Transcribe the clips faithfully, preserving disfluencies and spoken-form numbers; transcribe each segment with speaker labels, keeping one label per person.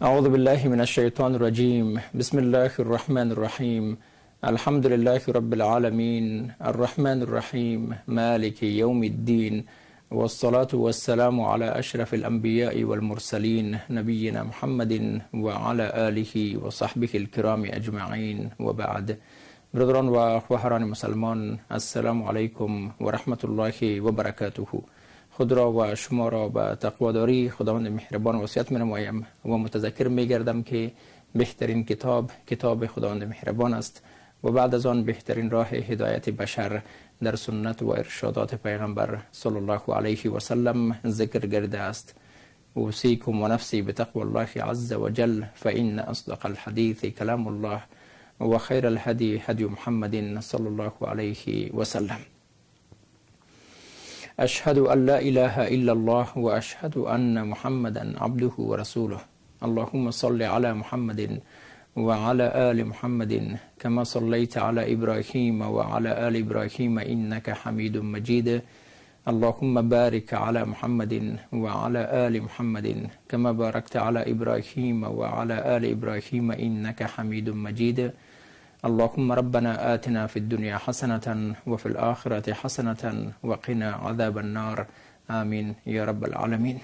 Speaker 1: اعوذ بالله من الشیطان الرجیم. بسم الله الرحمن الرحیم. الحمد لله رب العالمین الرحمن الرحیم مالک یوم الدین والصلاة والسلام على اشرف الانبیاء والمرسلین نبینا محمد وعلى آله وصحبه الكرام اجمعین و بعد. برادران و خواهران مسلمان، السلام علیکم و رحمت الله و برکاته. خود را و شما را به تقواداری خداوند مهربان وصیت می نمایم و متذکر می گردم که بهترین کتاب کتاب خداوند مهربان است و بعد از آن بهترین راه هدایت بشر در سنت و ارشادات پیغمبر صلی الله علیه و سلم ذکر گرده است. اوصیکم و نفسی بتقوى الله عز وجل فإن اصدق الحديث كلام الله و خیر الهدی هدی محمد صلی الله علیه و سلم. اشهد ان لا اله الا الله و اشهد ان محمدا عبده و رسوله. اللهم صل على محمد وعلى آل محمد كما صليت على إبراهيم وعلى آل إبراهيم إنك حميد مجيد. اللهم بارك على محمد وعلى آل محمد كما باركت على إبراهيم وعلى آل إبراهيم إنك حميد مجيد. اللهم ربنا آتنا في الدنيا حسنة وفي الآخرة حسنة وقنا عذاب النار. آمين يا رب العالمين.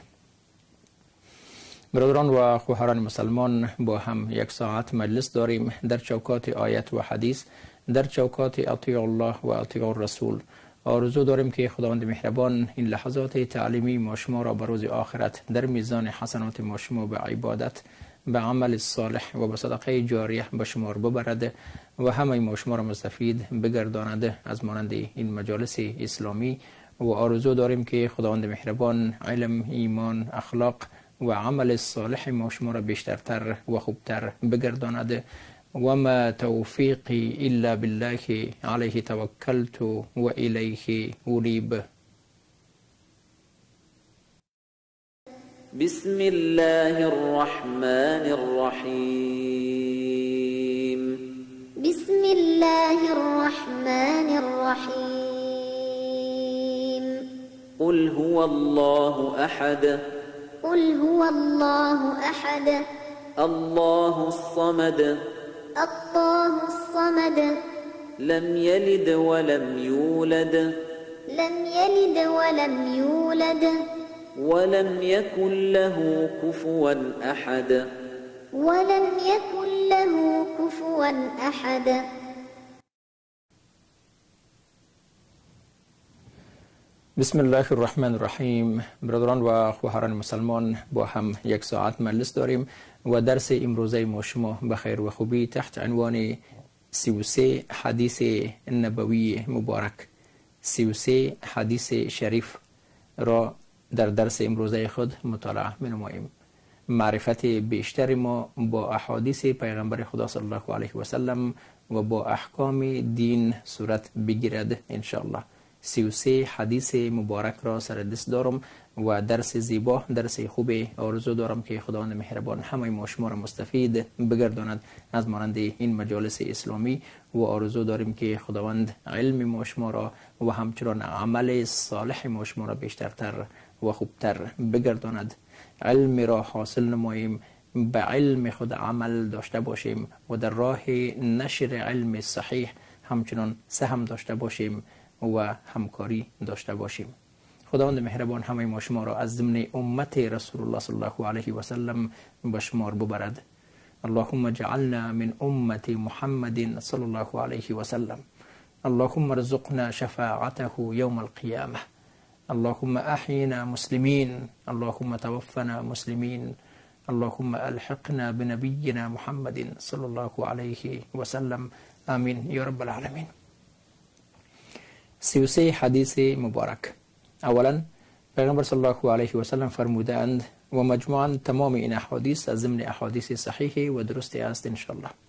Speaker 1: برادران و خواهران مسلمان، با هم یک ساعت مجلس داریم در چوکات آیت و حدیث، در چوکات اطیع الله و اطیع الرسول. آرزو داریم که خداوند مهربان این لحظات تعلیمی ما شما را به روز آخرت در میزان حسنات ما شما به عبادت، به عمل صالح و به صدقه جاریه به شمار ببرد و همه ما شما را مستفید بگرداند از مانند این مجالس اسلامی. و آرزو داریم که خداوند مهربان علم، ایمان، اخلاق و عمل صالح ما شما را بیشترتر و خوبتر بگرداند. و ما توفیقی الا بالله علیه توکلت و الیه انیب.
Speaker 2: بسم الله الرحمن الرحیم.
Speaker 3: بسم الله الرحمن الرحیم.
Speaker 2: قل هو الله احد.
Speaker 3: قل هو الله أحد
Speaker 2: الله الصمد.
Speaker 3: الله الصمد
Speaker 2: لم يلد ولم يولد.
Speaker 3: لم يلد ولم يولد
Speaker 2: ولم يكن له كفوا أحد.
Speaker 3: ولم يكن له كفوا أحد.
Speaker 1: بسم الله الرحمن الرحیم. برادران و خواهران مسلمان، با هم یک ساعت مجلس داریم و درس امروزه ما شما به خیر و خوبی تحت عنوان سی و سه حدیث نبوی مبارک، سی و سه حدیث شریف را در درس امروزه خود مطالعه می نماییم. معرفت بیشتر ما با احادیث پیغمبر خدا صلی الله علیه و سلم و با احکام دین صورت بگیرد ان شاء الله. سی و سه حدیث مبارک را سر دست دارم و درس زیبا، درس خوب. آرزو دارم که خداوند مهربان همه ما شما را مستفید بگرداند از مانند این مجالس اسلامی و آرزو داریم که خداوند علم ما شما را و همچنان عمل صالح ما شما را بیشترتر و خوبتر بگرداند. علم را حاصل نماییم، به علم خود عمل داشته باشیم و در راه نشر علم صحیح همچنان سهم داشته باشیم و همکاری داشته باشیم. خداوند مهربان همه ما شما را از ضمن امت رسول الله صلی الله علیه و سلم به شمار ببرد. اللهم اجعلنا من امت محمد صلی الله علیه و سلم. اللهم ارزقنا شفاعته یوم القیامه. اللهم احینا مسلمین. اللهم توفنا مسلمین. اللهم الحقنا بنبینا محمد صلی الله علیه و سلم. آمین یا رب العالمین. سی و سه حدیث مبارک. اولا پیغمبر صلی الله علیه و سلم فرمودند و مجموعاً تمام این احادیث از ضمن احادیث صحیح و درست است ان شاء الله.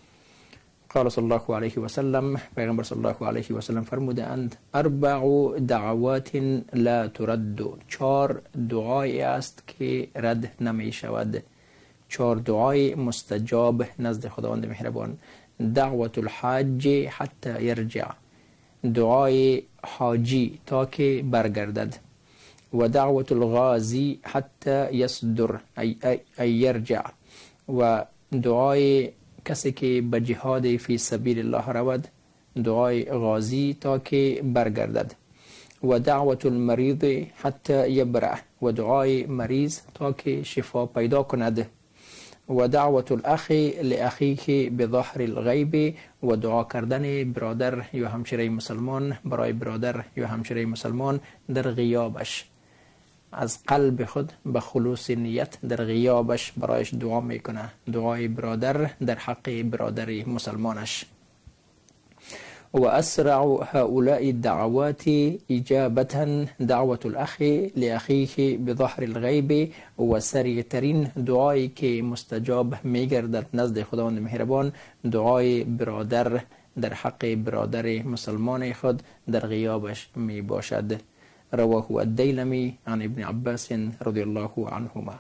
Speaker 1: قال صلی الله علیه و سلم، پیغمبر صلی الله علیه و سلم فرمودند اربع دعوات لا ترد. چهار دعای است که رد نمی شود. چهار دعای مستجاب نزد خداوند مهربان. دعوت الحاج حتی یرجع. دعای حاجی تا که برگردد. و دعوت الغازی حتی یصدر ای, ای, ای یرجع. و دعای کسی که به جهاد فی سبیل الله رود، دعای غازی تا که برگردد، و دعوت المریض حتی یبرأ، و دعای مریض تا که شفا پیدا کند، و دعوت الاخ لاخیه بظهر الغیب، و دعا کردن برادر یا همشیره مسلمان برای برادر یا همشیره مسلمان در غیابش، از قلب خود به خلوص نیت در غیابش برایش دعا میکنه، دعای برادر در حق برادر مسلمانش. و اسرع هؤلاء الدعوات اجابه دعوت الاخ لاخیه بظهر الغیب، و سریع ترین دعایی که مستجاب میگردد نزد خداوند مهربان دعای برادر در حق برادر مسلمان خود در غیابش می باشد. رواه الدیلمی عن ابن عباس رضی الله عنهما.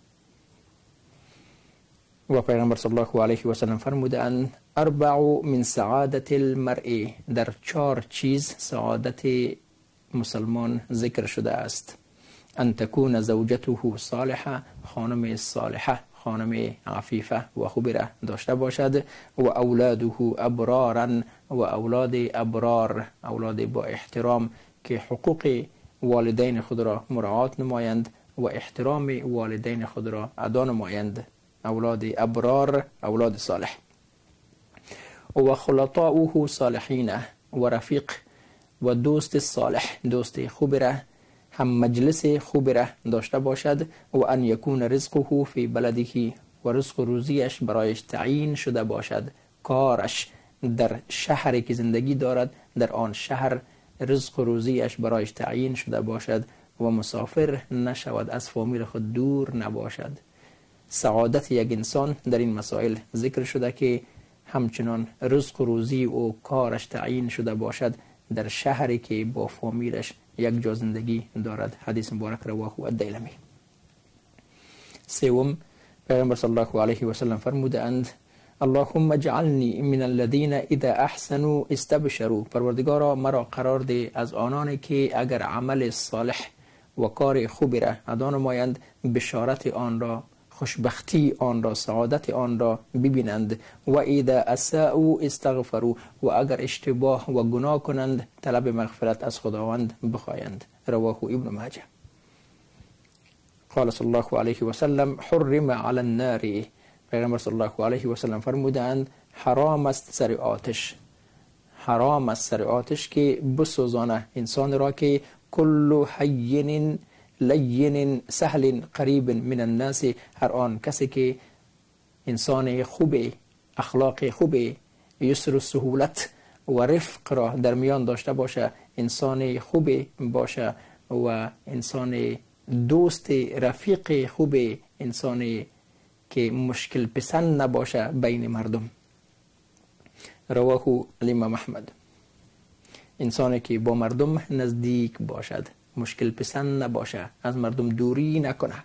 Speaker 1: و پیغمبر صلی الله علیه و سلم فرمودند اربع من سعادت المرء، در چهار چیز سعادت مسلمان ذکر شده است. ان تکون زوجته صالحه، خانم صالحه، خانم عفیفه و خبره داشته باشد، و اولاده ابرارا، و اولاد ابرار، اولاد با احترام که حقوق والدین خود را مراعات نمایند و احترام والدین خود را ادا نمایند، اولاد ابرار، اولاد صالح. و خلطاؤه صالحین، و رفیق و دوست صالح، دوست خبره، هم مجلس خبره داشته باشد. و ان یکون رزقه فی بلده، و رزق روزیش برایش تعیین شده باشد، کارش در شهری که زندگی دارد در آن شهر رزق روزیش برایش تعیین شده باشد و مسافر نشود، از فامیل خود دور نباشد. سعادت یک انسان در این مسائل ذکر شده که همچنان رزق روزی و کارش تعیین شده باشد در شهری که با فامیلش یک جا زندگی دارد. حدیث مبارک رواه الدیلمی. سوم، پیغمبر صلی الله علیه و سلم فرمودند اللهم اجعلنی من الذین اذا احسنوا استبشروا، پروردگارا مرا قرار ده از آنانی که اگر عمل صالح و کار خوبی را ادا نمایند بشارت آن را، خوشبختی آن را، سعادت آن را ببینند. و اذا اساءوا استغفروا، و اگر اشتباه و گناه کنند طلب مغفرت از خداوند بخواهند. رواه ابن ماجه. قال صلی الله علیه و سلم حرم علی النار، پیغمبر صلی الله علیه و سلم فرمودند حرام است سر آتش، حرام است سر آتش که بسوزانه انسان را که کل حین لین سهل قریب من الناس، هر آن کسی که انسان خوب، اخلاق خوب، یسر و سهولت و رفق را در میان داشته باشه، انسان خوب باشه و انسان دوست رفیق خوب، انسان که مشکل پسند نباشه بین مردم. رواه الامام احمد. انسانی که با مردم نزدیک باشد، مشکل پسند نباشه، از مردم دوری نکنه.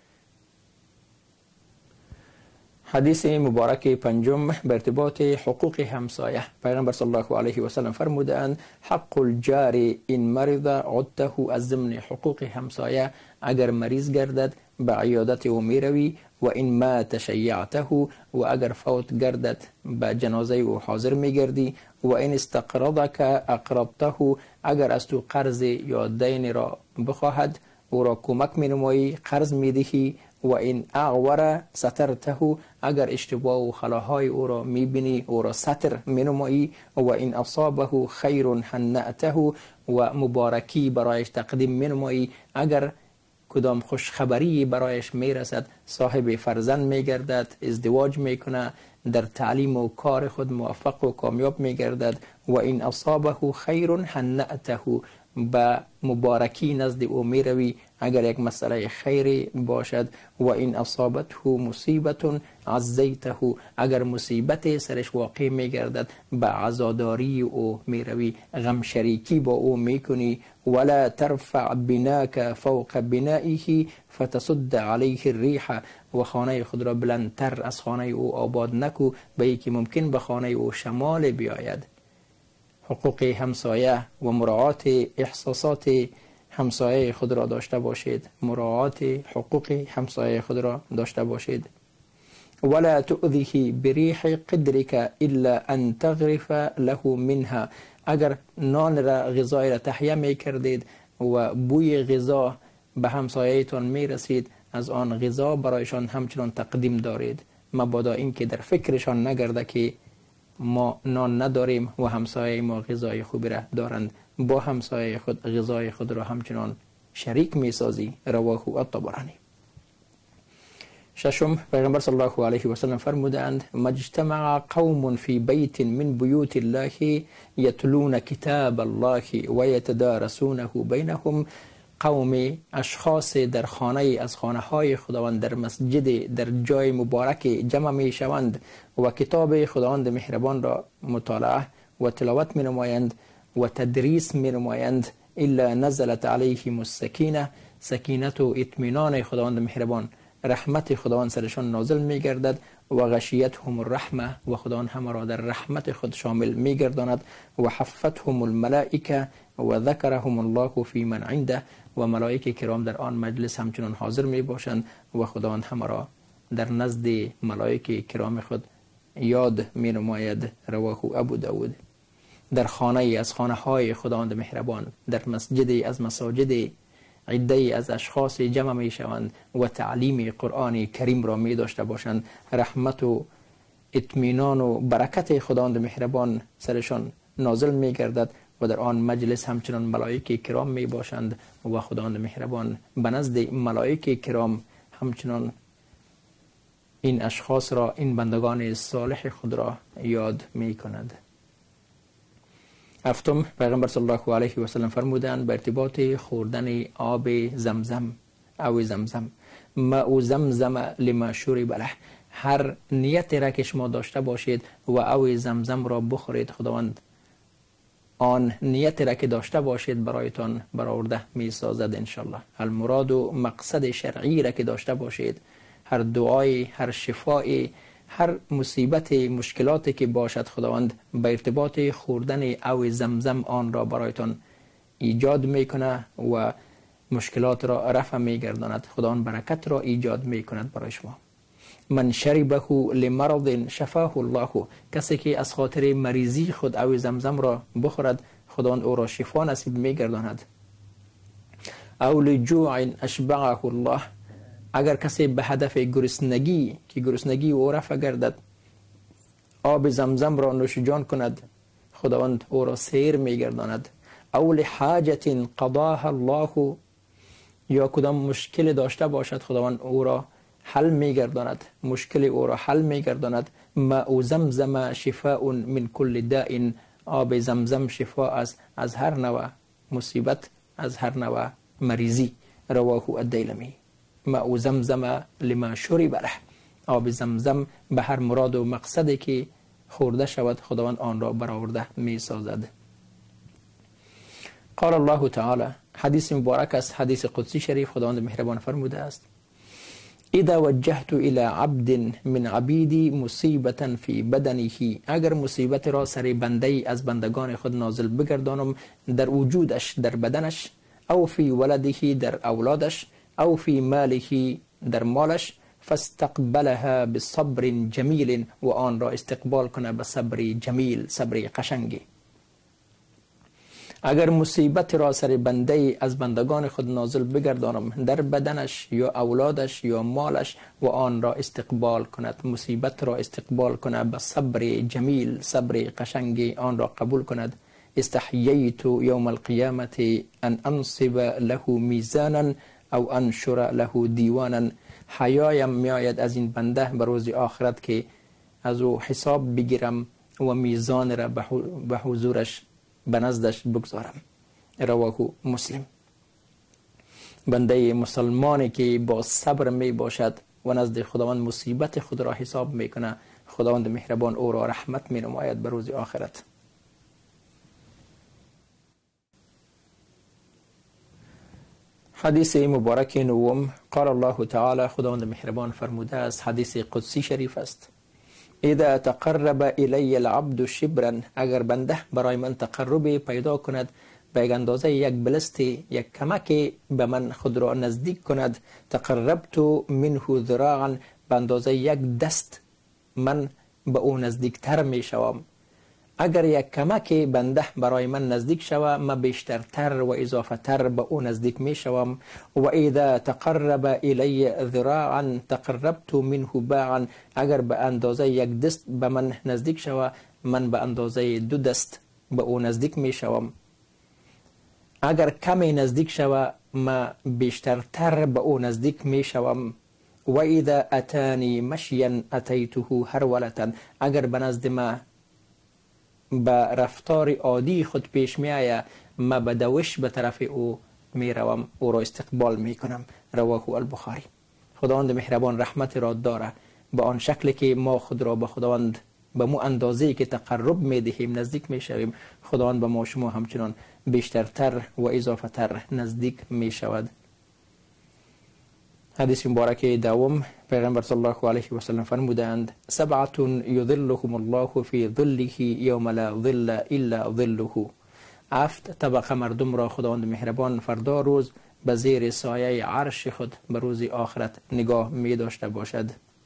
Speaker 1: حدیث مبارک پنجم به ارتباط حقوق همسایه، پیغمبر صلی الله علیه و سلم فرمودند حق الجار این مرض عدته، از ضمن حقوق همسایه اگر مریض گردد به عیادت او میروی، و این مات شیعته، و اگر فوت گردد به جنازه او حاضر میگردی، و این استقرضک اقرضته، اگر از تو قرض یا دین را بخواهد او را کمک مینمایی، قرض میدهی. و این اعور سترته، اگر اشتباه و خلاهای او را میبینی او را ستر مینمایی. و این اصابه خیر هنأته، و مبارکی برایش تقدیم مینمایی، اگر کدام خوشخبری برایش میرسد، صاحب فرزند میگردد، ازدواج میکنه، در تعلیم و کار خود موفق و کامیاب میگردد. و این اصابه خیر هنأته، به مبارکی نزد او میروی اگر یک مسئله خیری باشد. و این اصابته مصیبت عزیته، اگر مصیبت سرش واقع میگردد به عزاداری او میروی، غم شریکی با او میکنی. ولا ترفع بناک فوق بنائه فتصد علیه الریح، و خانه خود را بلندتر از خانه او آباد نکو به یکی ممکن به خانه او شمال بیاید. حقوق همسایه و مراعات احساسات همسایه خود را داشته باشید، مراعات حقوق همسایه خود را داشته باشید. ولا تؤذیه بریح قدرک الا ان تغرف له منها. اگر نان را غذای را تهیه می کردید و بوی غذا به همسایه‌تان می رسید، از آن غذا برایشان همچنان تقدیم دارید، مبادا اینکه در فکرشان نگرده که ما نان نداریم و همسایه ما غذای خوبی را دارند، با همسایه خود غذای خود را همچنان شریک می سازی. رواه الطبرانی. ششم، پیغمبر صلی الله علیه و سلم فرمودند: مجتمع قوم فی بیت من بیوت الله یتلون کتاب الله و یتدارسونه بینهم. قوم اشخاص در خانه از خانه های خداوند، در مسجد، در جای مبارک جمع می شوند و کتاب خداوند مهربان را مطالعه و تلاوت می نمایند و تدریس می نمایند. الا نزلت علیهم السکینه. سکینت و اطمینان خداوند مهربان، رحمت خداوند سرشان نازل می گردد و غشیتهم الرحمه، و خداوند همه را در رحمت خود شامل می گرداند. و حفتهم الملائکه و ذکرهم الله فی من عنده. و ملائکه کرام در آن مجلس همچنان حاضر می باشند و خداوند همه را در نزد ملائکه کرام خود یاد می نماید. رواه ابو داود. در خانه از خانه های خداوند مهربان، در مسجد از مساجد عده از اشخاص جمع می شوند و تعلیم قرآن کریم را می داشته باشند. رحمت و اطمینان و برکت خداوند مهربان سرشان نازل می گردد و در آن مجلس همچنان ملائکه کرام می باشند و خداوند مهربان به نزد ملائکه کرام همچنان این اشخاص را، این بندگان صالح خود را یاد می کند. هفتم، پیغمبر صلی الله علیه و سلم فرمودند به ارتباط خوردن آب زمزم او زمزم: ماء زمزم لما شرب له. هر نیت را که شما داشته باشید و او زمزم را بخورید، خداوند آن نیت را که داشته باشید برایتان برآورده می سازد انشالله. المراد و مقصد شرعی را که داشته باشید، هر دعای، هر شفای، هر مصیبت، مشکلاتی که باشد، خداوند به ارتباط خوردن او زمزم آن را برایتان ایجاد میکنه و مشکلات را رفع میگرداند. خداوند برکت را ایجاد میکند برای شما. من شربه لمرض شفاه الله. کسی که از خاطر مریضی خود او زمزم را بخورد، خداوند او را شفا نصیب میگرداند. او لجوع اشبعه الله. اگر کسی به هدف گرسنگی که گرسنگی او رفع گردد آب زمزم را نوش جان کند، خداوند او را سیر میگرداند. او لحاجت قضاها الله. یا کدام مشکل داشته باشد، خداوند او را حل میگرداند، مشکل او را حل میگرداند. ماء زمزم شفاء من کل داء. آب زمزم شفا است از هر نوع مصیبت، از هر نوع مریضی. رواه الدیلمی. ماء زمزم لما شرب له. آب زمزم به هر مراد و مقصدی که خورده شود، خداوند آن را برآورده می سازد. قال الله تعالی. حدیث مبارک است، حدیث قدسی شریف. خداوند مهربان فرموده است: اذا وجهت الى عبد من عبیدی مصیبتا فی بدنه. اگر مصیبت را سر بنده از بندگان خود نازل بگردانم، در وجودش، در بدنش، او فی ولده، در اولادش، او فی ماله، در مالش، فاستقبلها بصبر جمیل. و آن را استقبال کنه به صبر جمیل، صبر قشنگی. اگر مصیبت را سر بنده از بندگان خود نازل بگردانم، در بدنش یا اولادش یا مالش، و آن را استقبال کند، مصیبت را استقبال کند به صبر جمیل، صبر قشنگی، آن را قبول کند. استحییت یوم القیامة ان انصب له میزانا او انشر له دیوانا. حیایم میآید از این بنده به روز آخرت که از او حساب بگیرم و میزان را به حضورش، به نزدش بگذارم. رواه مسلم. بنده مسلمانی که با صبر می باشد و نزد خداوند مصیبت خود را حساب می کنه، خداوند مهربان او را رحمت می نماید به روز آخرت. حدیث مبارک نوم. قال الله تعالی. خداوند مهربان فرموده است، حدیث قدسی شریف است: اذا تقرب الی العبد شبرا. اگر بنده برای من تقرب پیدا کند، به اندازه یک بلست، یک کمک به من خود را نزدیک کند، تقربت منه ذراعا. به اندازه یک دست من به او نزدیکتر می شوم. اگر یک کمک بنده برای من نزدیک شود، من بیشترتر و اضافه تر به او نزدیک می شوم. و اذا تقرب الی ذراعا تقربت منه باعا. اگر به اندازه یک دست به من نزدیک شود، من به اندازه دو دست به او نزدیک می شوم. اگر کمی نزدیک شود، من بیشترتر به او نزدیک می شوم. و اذا اتانی مشیا اتیته هرولة. اگر به نزد ما به رفتار عادی خود پیش می آید، ما به دوش به طرف او می روم، او را استقبال می کنم. رواه البخاری. خداوند مهربان رحمت را داره. به آن شکلی که ما خود را به خداوند به مو اندازه‌ای که تقرب می دهیم نزدیک می شویم، خداوند به ما شما همچنان بیشترتر و اضافه تر نزدیک می شود. حدیث مبارک دوم، پیغمبر صلی الله علیه و سلم فرمودند: سبعة یظلهم الله فی ظله یوم لا ظل الا ظله. هفت طبقه مردم را خداوند مهربان فردا روز به زیر سایه عرش خود به روز آخرت نگاه می داشته باشد.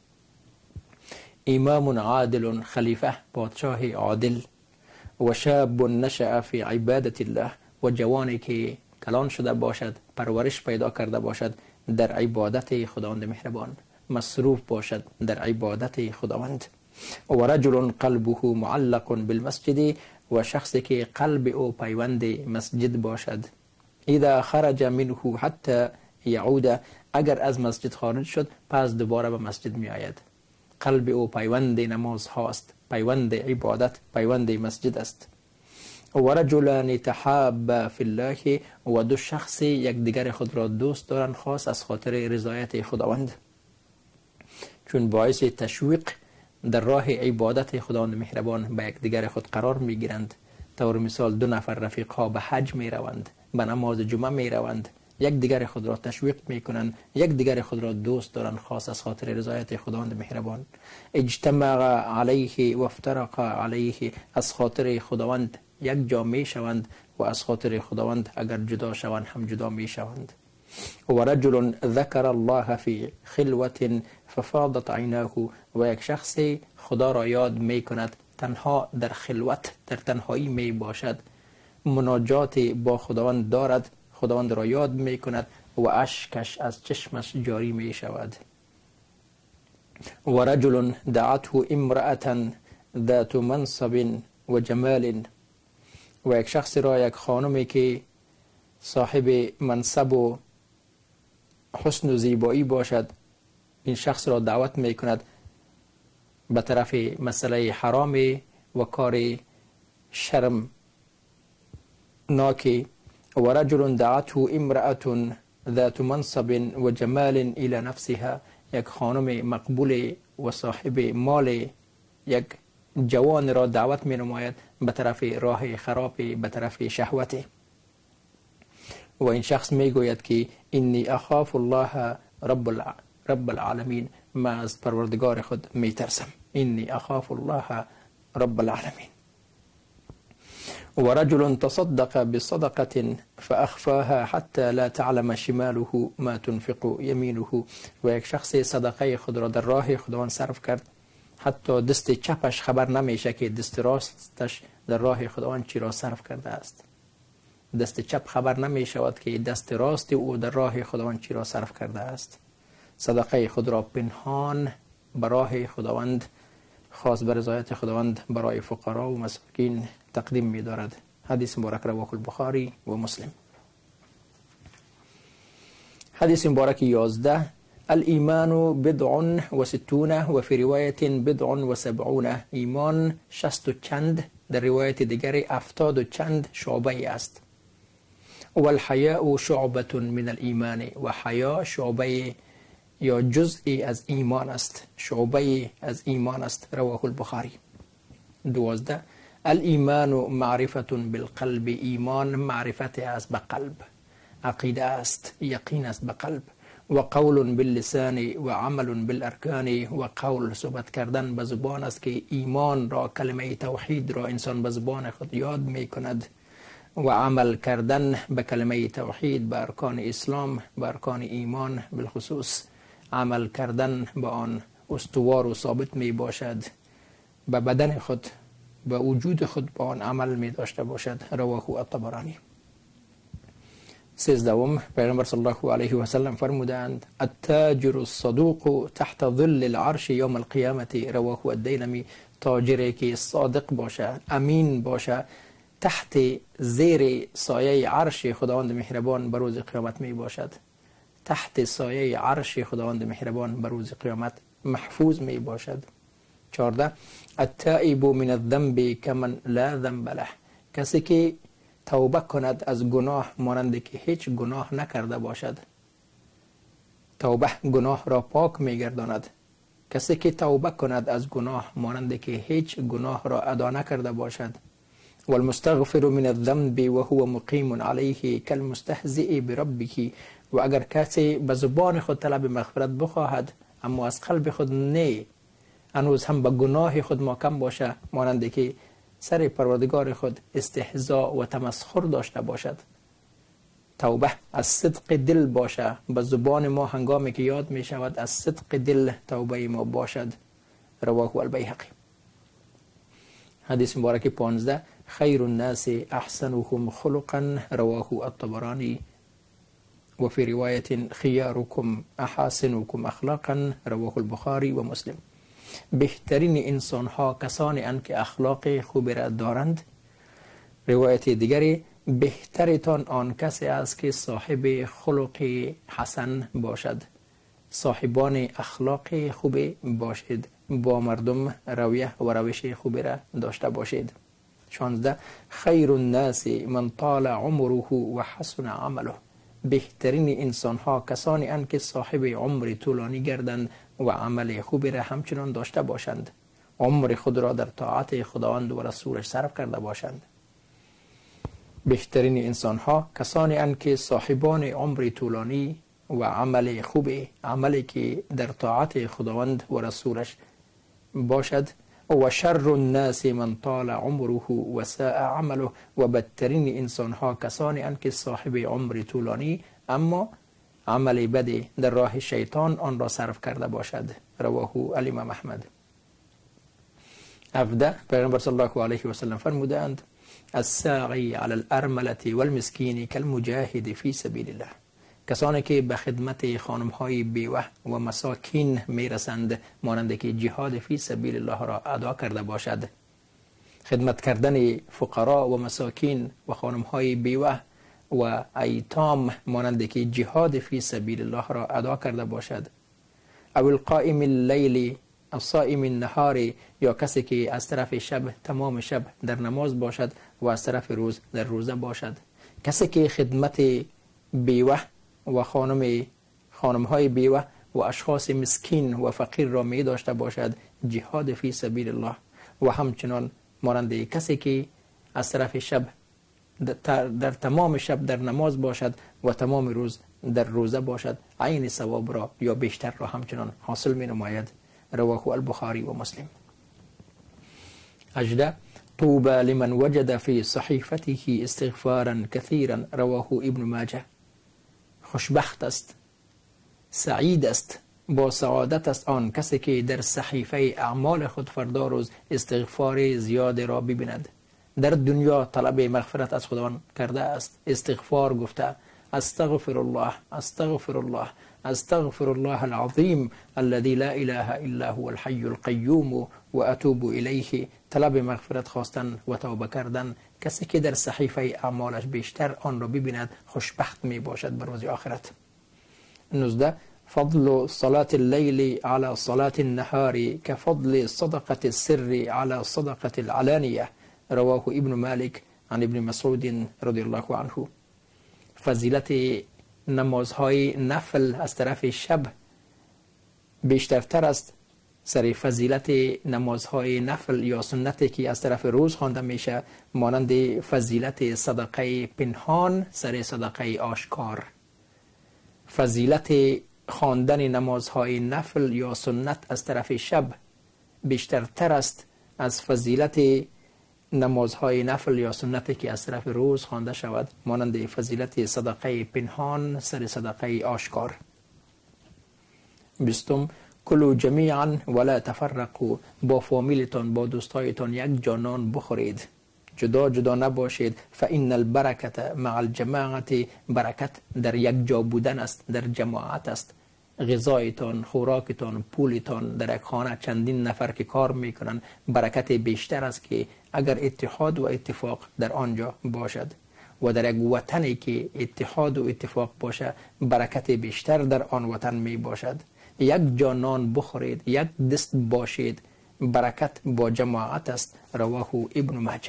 Speaker 1: امام عادل، خلیفه پادشاه عادل. و شاب نشأ فی عبادت الله، و جوانی که کلان شده باشد، پرورش پیدا کرده باشد در عبادت خداوند مهربان، مصروف باشد در عبادت خداوند. و رجل قلبه معلق بالمسجد، و شخصی که قلب او پیوند مسجد باشد. اذا خرج منه حتی یعود. اگر از مسجد خارج شد، پس دوباره به مسجد می آید. قلب او پیوند نماز هاست، پیوند عبادت، پیوند مسجد است. و رجلان تحابا فی الله. و دو شخص یک دیگر خود را دوست دارند، خاص از خاطر رضایت خداوند، چون باعث تشویق در راه عبادت خداوند مهربان به یک دیگر خود قرار می گیرند. طور مثال دو نفر رفیق ها به حج می روند، به نماز جمعه می روند، یک دیگر خود را تشویق می کنند، یک دیگر خود را دوست دارند، خاص از خاطر رضایت خداوند مهربان. اجتمع علیه و افترق علیه. از خاطر خداوند یک جا می شوند و از خاطر خداوند اگر جدا شوند هم جدا می شوند. و رجل ذکر الله فی خلوة ففاضت عیناه. و یک شخصی خدا را یاد می کند، تنها در خلوت، در تنهایی می باشد، مناجات با خداوند دارد، خداوند را یاد می کند و اشکش از چشمش جاری می شود. و رجل دعته امرأة ذات منصب و جمال. و یک شخص را، یک خانمی که صاحب منصب و حسن و زیبایی باشد، این شخص را دعوت می کند به طرف مسئله حرام و کار شرم ناکی. و رجل دعته امرأة ذات منصب و جمال الى نفسها. یک خانم مقبول و صاحب مال، یک جوان را دعوت می نماید به طرف راه خراب، به طرف شهوت. و این شخص می گوید که انی اخاف الله رب الع... رب العالمین. من از پروردگار خود می ترسم. انی اخاف الله رب العالمین. و رجل تصدق بصدقة فاخفاها حتى لا تعلم شماله ما تنفق یمینه. و یک شخص صدقه خود را در راه خداوند صرف کرد، حتی دست چپش خبر نمیشه که دست راستش در راه خداوند چی را صرف کرده است. دست چپ خبر نمی شود که دست راست او در راه خداوند چی را صرف کرده است. صدقه خود را پنهان به راه خداوند، خاص به رضایت خداوند، برای فقرا و مساکین تقدیم می دارد. حدیث مبارک رواه البخاری و مسلم. حدیث مبارک یازده: الایمان بضع و ستون و فی روایت بضع و سبعون. ایمان شست و چند، در روایت دیگر افتاد و چند شعبه است. و الحیاء شعبة من الایمان. و حیا شعبه یا جزئی از ایمان است، شعبه از ایمان است. رواه البخاری. دوازده: الایمان معرفة بالقلب. ایمان معرفت است به قلب، عقیده است، یقین است به قلب. و قول باللسان و عمل بالارکان. و قول صحبت کردن به زبان است که ایمان را، کلمه توحید را انسان به زبان خود یاد می کند. و عمل کردن به کلمه توحید، به ارکان اسلام، به ارکان ایمان بالخصوص عمل کردن به آن. استوار و ثابت می باشد، به بدن خود به وجود خود با آن عمل می داشته باشد. رواه الطبرانی. سیزدهم، پیغمبر صلی الله علیه و سلم فرمودند التاجر الصدوق تحت ظل العرش یوم القیامت. رواه الدیلمی. تاجری که صادق باشه، امین باشه، تحت زیر سایه عرش خداوند مهربان بر روز قیامت می باشد. تحت سایه عرش خداوند مهربان بر روز قیامت محفوظ می باشد. چهارده، التائب من الذنب کمن لا ذنب له. کسی که توبه کند از گناه مانند که هیچ گناه نکرده باشد. توبه گناه را پاک میگرداند. کسی که توبه کند از گناه مانند که هیچ گناه را ادا نکرده باشد. والمستغفر من الذنب وهو مقیم علیه کالمستهزئ بربه. و اگر کسی به زبان خود طلب مغفرت بخواهد اما از قلب خود نه، هنوز هم به گناه خود محکم باشه، مانند که سر پروردگار خود استهزاء و تمسخر داشته باشد. توبه از صدق دل باشه. به زبان ما هنگامی که یاد می شود از صدق دل توبه ما باشد. رواه البیهقی. حدیث مبارک پانزده، خیر الناس احسنهم خلقا. رواه الطبرانی. و فی روایت خیارکم احاسنکم اخلاقا. رواه البخاری و مسلم. بهترین انسان ها کسانی اند که اخلاق خوبی را دارند. روایت دیگری، بهترتان آن کسی است که صاحب خلق حسن باشد. صاحبان اخلاق خوبی باشید، با مردم رویه و روش خوبی را داشته باشید. شانزده، خیر الناس من طال عمره و حسن عمله. بهترین انسان ها کسانی اند که صاحب عمر طولانی گردند و عمل خوبی را همچنان داشته باشند. عمر خود را در طاعت خداوند و رسولش صرف کرده باشند. بهترین انسان ها کسانی اند که صاحبان عمر طولانی و عمل خوبی، عملی که در طاعت خداوند و رسولش باشد. و شر الناس من طال عمره و ساء عمله. و بدترین انسان ها کسانی اند که صاحب عمر طولانی اما عمل بدی در راه شیطان آن را صرف کرده باشد. رواه الامام احمد. هفده، پیغمبر صلی الله علیه و سلم فرمودند الساعی علی الارمله والمسکین کالمجاهد فی سبیل الله. کسانی که به خدمت خانم های بیوه و مساکین میرسند مانند که جهاد فی سبیل الله را ادا کرده باشد. خدمت کردن فقرا و مساکین و خانم های بیوه و ایتام مانند که جهاد فی سبیل الله را ادا کرده باشد. او القائم اللیل الصائم النهار. یا کسی که از طرف شب تمام شب در نماز باشد و از طرف روز در روزه باشد. کسی که خدمت بیوه و خانم خانم های بیوه و اشخاص مسکین و فقیر را می داشته باشد. جهاد فی سبیل الله. و همچنان مانند کسی که از طرف شب در تمام شب در نماز باشد و تمام روز در روزه باشد، عین ثواب را یا بیشتر را همچنان حاصل می نماید. رواه البخاری و مسلم. هجده، طوبى لمن وجد في صحيفته استغفارا كثيرا. رواه ابن ماجه. خوشبخت است، سعید است، با سعادت است آن کسی که در صحیفه اعمال خود فردا روز استغفار زیاد را ببیند. در دنیا طلب مغفرت از خداوند کرده است، استغفار گفته استغفر الله استغفر الله استغفر الله العظیم الذي لا اله الا هو الحي القیوم و اتوب الیه. طلب مغفرت خواستن و توبه کردن. کسی که در صحیفه اعمالش بیشتر آن را ببیند خوشبخت می باشد بر روز آخرت. نوزده، فضل صلاة الليل على صلاة النهار كفضل صدقة السر على صدقة العلانية. رواه ابن مالك عن ابن مسعود رضی الله عنه. فضیلت نمازهای نفل از طرف شب بیشترتر است سر فضیلت نمازهای نفل یا سنتی که از طرف روز خوانده میشه، مانند فضیلت صدقه پنهان سر صدقه آشکار. فضیلت خواندن نمازهای نفل یا سنت از طرف شب بیشترتر است از فضیلت نمازهای نفل یا سنتی که از طرف روز خوانده شود، مانند فضیلت صدقه پنهان سر صدقه آشکار. بیستم، کلوا جمیعا ولا تفرقوا، با فامیلتان با دوستایتان یک جا نان بخورید، جدا جدا نباشید. فإن البرکت مع الجماعت، برکت در یک جا بودن است، در جماعت است. غذایتان، خوراکتان، پولتان در یک خانه چندین نفر که کار میکنن، برکت بیشتر است که اگر اتحاد و اتفاق در آنجا باشد. و در یک وطنی که اتحاد و اتفاق باشه، برکت بیشتر در آن وطن می باشد. یک جا نان بخورید، یک دست باشید، برکت با جماعت است. رواه ابن ماجه.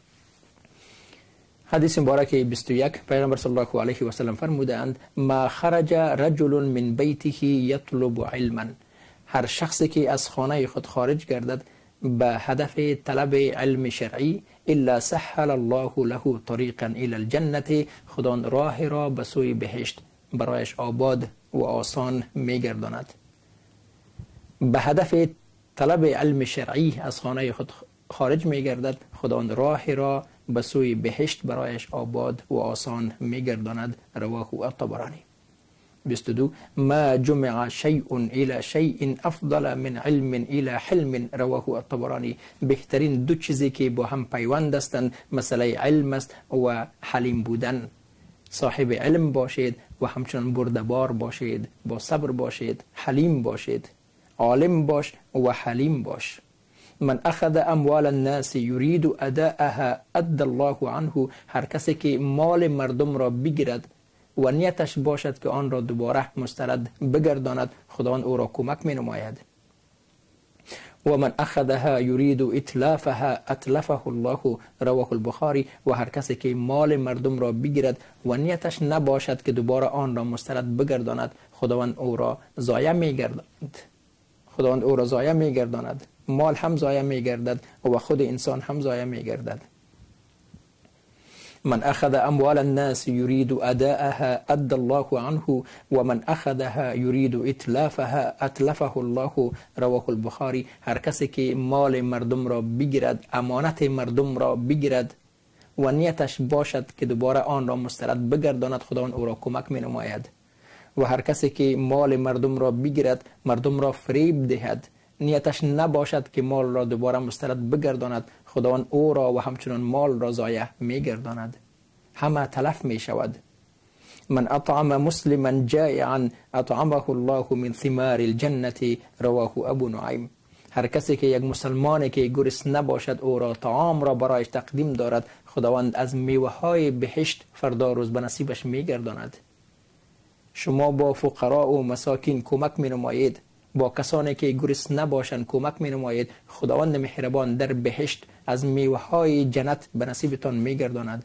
Speaker 1: حدیث مبارک بیست و یک، پیغمبر صلی الله علیه و سلم فرمودند: ما خرج رجل من بیته یطلب علما، هر شخصی که از خانه خود خارج گردد به هدف طلب علم شرعی، الا سهل الله له طریقا الی الجنه، خدا راه را به سوی بهشت برایش آباد و آسان میگرداند. به هدف طلب علم شرعی از خانه خود خارج میگردد، خدا راه را به سوی بهشت برایش آباد و آسان میگرداند. رواه الطبرانی. بیست و دو، ما جمع شیء الى شیء افضل من علم الى حلم. رواه الطبرانی. بهترین دو چیزی که با هم پیوند هستند مسئله علم است و حلیم بودن. صاحب علم باشید و همچنان بردبار باشید، با صبر باشید، حلیم باشید. عالم باش و حلیم باش. من اخذ اموال الناس یرید اداءها ادى الله عنه، هر کسی که مال مردم را بگیرد و نیتش باشد که آن را دوباره مسترد بگرداند، خدا او را کمک می نماید. و من اخذها یرید اتلافها اتلفه الله. رواه البخاری. و هر کسی که مال مردم را بگیرد و نیتش نباشد که دوباره آن را مسترد بگرداند، خداوند او را ضایع می گرداند. خداوند او را ضایع می گرداند. مال هم ضایع می گردد و خود انسان هم ضایع می گردد. من اخذ اموال الناس يريد اداءها ادى الله عنه ومن اخذها يريد اتلافها اتلفه الله. رواه البخاری. هر کسی که مال مردم را بگیرد، امانت مردم را بگیرد و نیتش باشد که دوباره آن را مسترد بگرداند، خداوند او را کمک می نماید. و هر کسی که مال مردم را بگیرد، مردم را فریب دهد، نیتش نباشد که مال را دوباره مسترد بگرداند، خداوند او را و همچنان مال را ضایع میگرداند، همه تلف می شود. من اطعم مسلما جائعا اطعمه الله من ثمار الجنه. رواه ابو نعیم. هر کسی که یک مسلمانی که گرسنه نباشد او را طعام را برایش تقدیم دارد، خداوند از میوه های بهشت فردا روز به نصیبش میگرداند. شما با فقرا و مساکین کمک می نمایید، با کسانی که گرسنه نباشند کمک می نمایید، خداوند مهربان در بهشت از میوه های جنت به نصیبتان می گرداند.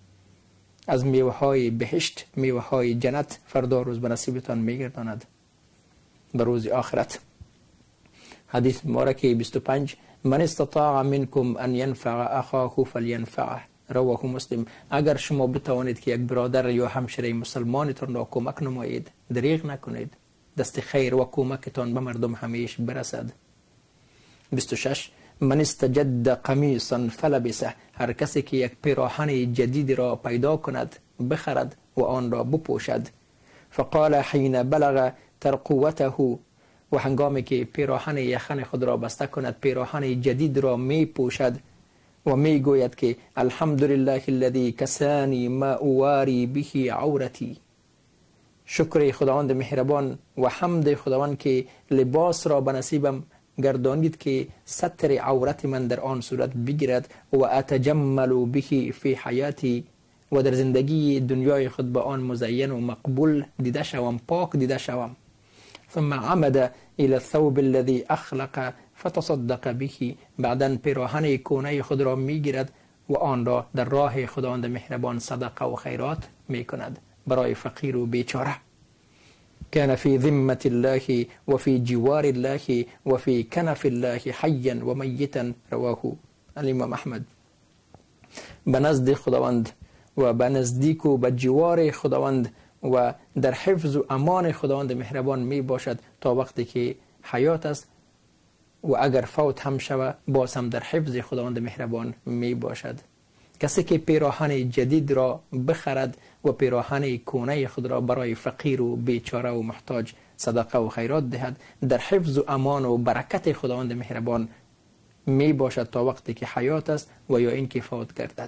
Speaker 1: از میوه های بهشت، میوه های جنت فردا روز به نصیبتان می گرداند به روز آخرت. حدیث مبارک بیست و پنج: من استطاع منکم ان ینفع اخاه فلینفعه. رواه مسلم. اگر شما بتوانید که یک برادر یا همشری مسلمانتان را کمک نمایید، دریغ نکنید، دست خیر و کمکتان به مردم همیش برسد. بیست و شش: من استجد قمیصا فلبسه. هر کسی که یک پیراهن جدید را پیدا کند بخرد و آن را بپوشد. فقال حین بلغ ترقوته، و هنگامی که پیراهن یخن خود را بسته کند پیراهن جدید را می پوشد و می گوید که الحمدلله الذی کسانی ما اواری به عورتی. شکر خداوند مهربان و حمد خداوند که لباس را به نصیبم گردانید که ستر عورت من در آن صورت بگیرد و اتجمل به فی حیاتی، و در زندگی دنیای خود به آن مزین و مقبول دیده شوم، پاک دیده شوم. ثم عمد الى الثوب الذي اخلق فتصدق به. بعداً پیراهن کهنه خود را میگیرد و آن را در راه خداوند مهربان صدقه و خیرات میکند برای فقیر و بیچاره. كان في ذمة الله وفي جوار الله وفي كنف الله حيا وميتا. رواه الامام احمد. به نزد خداوند و به نزدیک و به جوار خداوند و در حفظ و امان خداوند مهربان می باشد تا وقتی که حیات است، و اگر فوت هم شود باز هم در حفظ خداوند مهربان می باشد. کسی که پیراهن جدید را بخرد و پیراهن کهنه خود را برای فقیر و بیچاره و محتاج صدقه و خیرات دهد، در حفظ و امان و برکت خداوند مهربان می باشد تا وقتی که حیات است و یا این که فوت گردد.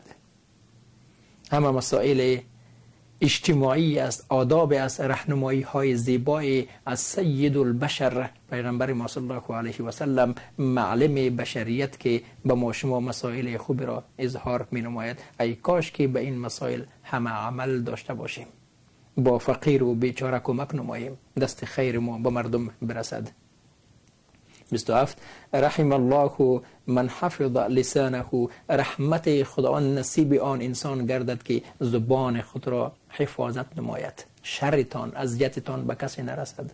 Speaker 1: همه مسائل اجتماعی است، آداب است، راهنمایی های زیبای از سید البشر پیغمبر ما صلی الله علیه و سلم، معلم بشریت که به ما شما مسائل خوب را اظهار می نماید. ای کاش که به این مسائل همه عمل داشته باشیم، با فقیر و بیچاره کمک نماییم، دست خیر ما به مردم برسد. بیست و هفت رحم الله من حفظ لسانه، رحمت خداوند نصیب آن انسان گردد که زبان خود را حفاظت نماید، شرتان اذیتتان به کسی نرسد.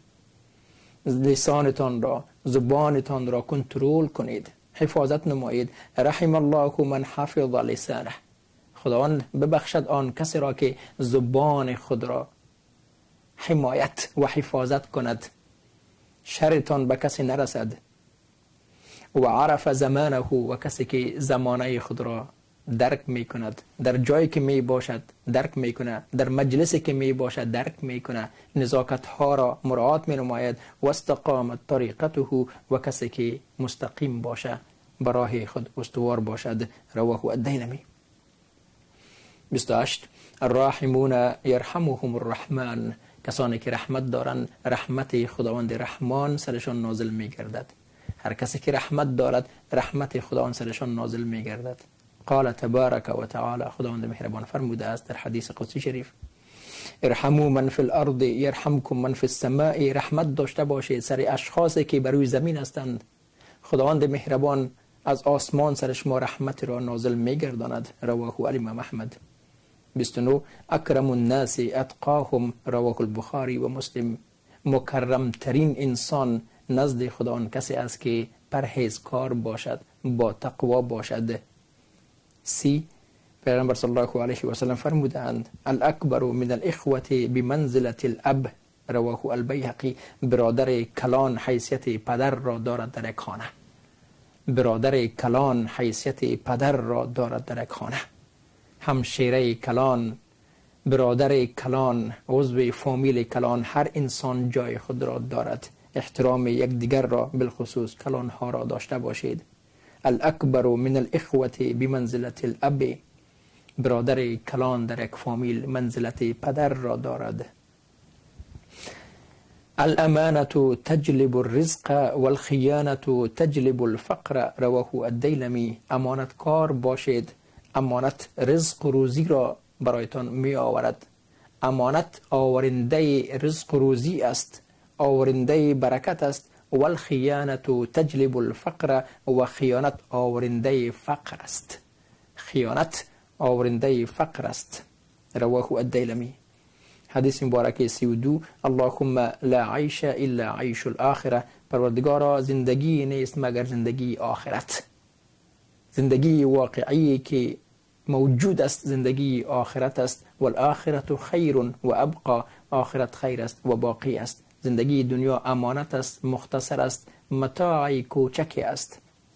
Speaker 1: لسانتان را، زبانتان را کنترل کنید، حفاظت نمایید. رحم الله من حفظ لسانه، خداوند ببخشد آن کسی را که زبان خود را حمایت و حفاظت کند، شرتان به کسی نرسد. و عرف زمانه، و کسی که زمانه خود را درک می کند، در جایی که می باشد درک می کند، در مجلسی که می باشد درک می کند، نزاکت ها را مراعات می نماید. و استقامت طریقته، و کسی که مستقیم باشد، برای خود استوار باشد. رواه الدیلمی. بیست و هشت الراحمون یرحمهم الرحمن، کسانی که رحمت دارند رحمت خداوند رحمان سرشان نازل می گردد. هر کسی که رحمت دارد رحمت خداوند سرشان نازل می گردد. قال تبارک و تعالی، خداوند مهربان فرموده است در حدیث قدسی شریف: ارحموا من فی الارض یرحمکم من فی السماء، رحمت داشته باشید سر اشخاصی که بر روی زمین هستند، خداوند مهربان از آسمان سر شما رحمت را نازل می گرداند. رواه الامام احمد. بیست و نه اکرم الناس اتقاهم، رواه البخاری و مسلم، مکرم ترین انسان نزد خداوند کسی است که پرهیزکار باشد، با تقوا باشد. سی پیغمبر صلی الله علیه و سلم فرمودند: الاکبر من الاخوه بمنزله الاب، رواه البیهقی، برادر کلان حیثیت پدر را دارد در یک خانه. برادر کلان حیثیت پدر را دارد در یک خانه. همشیره کلان، برادر کلان، عضو فامیل کلان، هر انسان جای خود را دارد. احترام یک دیگر را بالخصوص کلان ها را داشته باشید. الاکبر من الاخوه بمنزله الاب، برادر کلان در یک فامیل منزلت پدر را دارد. الامانه تجلب الرزق والخیانه تجلب الفقر، رواه الدیلمی. امانتکار باشید، امانت رزق و روزی را برایتان می آورد. امانت آورنده رزق و روزی است، آورنده برکت است. والخیانه تجلب الفقر، و خیانت آورنده فقر است. خیانت آورنده فقر است. رواه الدیلمی. حدیث مبارک سی و دو اللهم لا عیش الا عیش الاخره، پروردگارا زندگی نیست مگر زندگی آخرت. زندگی واقعی که موجود است زندگی آخرت است. والآخرت خیر و ابقا، آخرت خیر است و باقی است. زندگی دنیا امانت است، مختصر است، متاع کوچک است.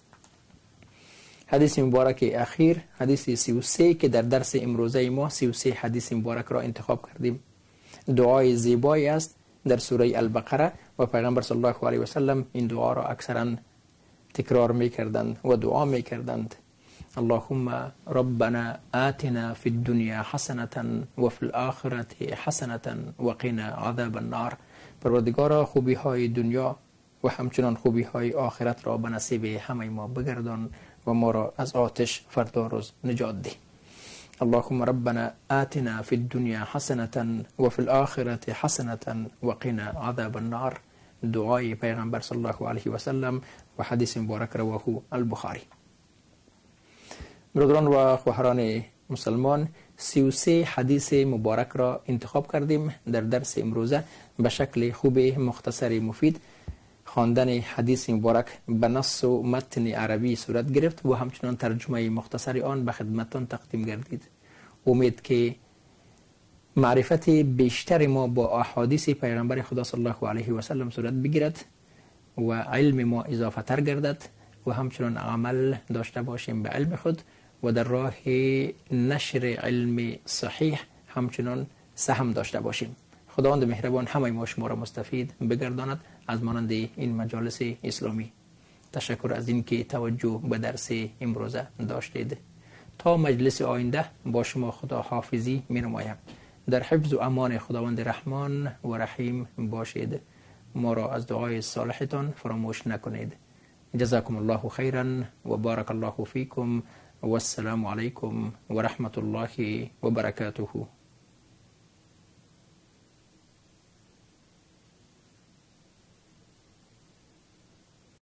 Speaker 1: حدیث مبارک اخیر حدیث سی و سه که در درس امروزه ما سی و سه حدیث مبارک را انتخاب کردیم. دعای زیبایی است در سوره البقره و پیغمبر صلی الله علیه و سلم این دعا را اکثرا تکرار می‌کردند و دعا می‌کردند: اللهم ربنا آتنا في الدنيا حسنة وفي الآخرة حسنة وقنا عذاب النار. پروردگارا خوبی های دنیا و همچنان خوبی های آخرت را به نصیب همه ما بگردان و ما را از آتش فردا روز نجات ده. اللهم ربنا آتنا في الدنيا حسنة وفي الآخرة حسنة وقنا عذاب النار. دعای پیغمبر صلی الله علیه و سلم و حدیث مبارک رواه البخاری. برادران و خواهران مسلمان، سی و سه حدیث مبارک را انتخاب کردیم در درس امروزه به شکل خوب مختصر مفید. خواندن حدیث مبارک به نص و متن عربی صورت گرفت و همچنان ترجمه مختصر آن به خدمتتان تقدیم گردید. امید که معرفت بیشتر ما با احادیث پیغمبر خدا صلی الله علیه و سلم صورت بگیرد و علم ما اضافه تر گردد و همچنان عمل داشته باشیم به علم خود و در راه نشر علم صحیح همچنان سهم داشته باشیم. خداوند مهربان همه ما شما را مستفید بگرداند از مانند این مجالس اسلامی. تشکر از اینکه توجه به درس امروزه داشتید. تا مجلس آینده با شما خدا حافظی می نمایم. در حفظ و امان خداوند رحمان و رحیم باشید. ما را از دعای صالحتان فراموش نکنید. جزاکم الله خیرا و بارک الله فیکم و السلام علیکم و رحمت الله و برکاته.